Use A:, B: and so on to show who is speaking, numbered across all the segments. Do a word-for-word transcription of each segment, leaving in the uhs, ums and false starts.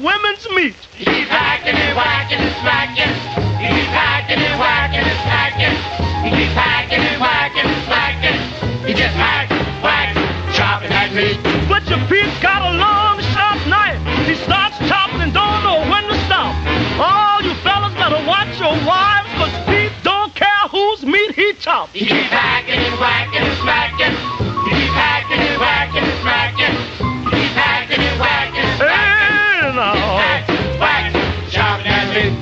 A: women's meat.
B: He keeps hacking and whacking and smacking. He keeps hacking and whacking and smacking. He keeps hacking and whacking and smacking. He just hack, whack, chopping at me.
A: Butcher Pete's got a long, sharp knife. He starts chopping and don't know when to stop. All you fellas better watch your wives, cause Pete don't care whose meat he chops.
B: He keeps hacking and whacking and smacking. He keeps hacking and whacking and smacking. He keeps hacking and whacking and smacking.
A: Hey, now.
B: Hack, whack, chopping at me.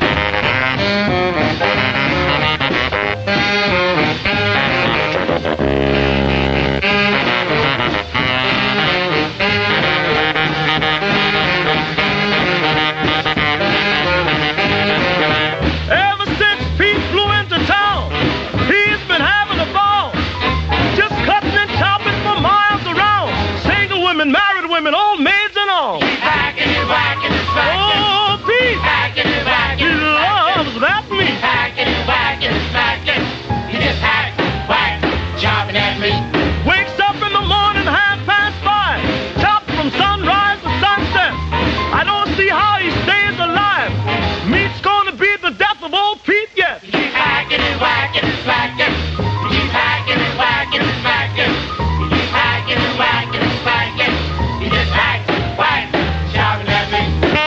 A: Ever since Pete flew into town, he's been having a ball. Just cutting and chopping for miles around. Single women, married women, old maids and all.
B: He keeps hacking and whacking and smacking.
A: Oh, Pete,
B: Hacking and whacking
A: he
B: and smacking.
A: loves that meat.
B: Hacking and whacking and smacking. He just hack, whack, chopping at me.
A: Wakes up in the morning, half past five. Chops from sunrise to sunset. I don't see how he stays alive. Meat's gonna be the death of old Pete yet.
B: He keeps hacking and whacking and smacking. He keeps hacking and whacking and smacking. He keeps hacking and whacking and smacking. He just hack, whack, chopping at me.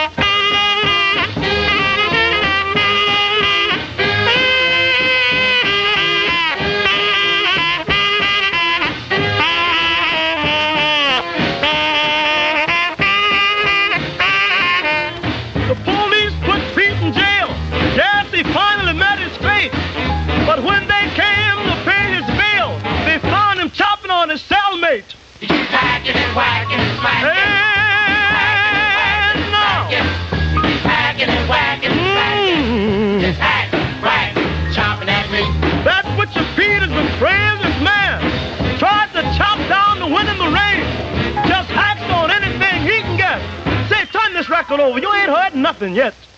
A: The police put Pete in jail. Yes, he finally met his fate. But when they came to pay his bail, they found him chopping on his cellmate.
B: He keeps hacking and whacking and smacking.
A: And now,
B: He keeps hacking and whacking and smacking.
A: mm,
B: Just hack, whack, chopping at me.
A: that's what your Pete is the bravest man. Tried to chop down the wind in the rain. Just hacks on anything he can get. Say, turn this record over. You ain't heard nothing yet.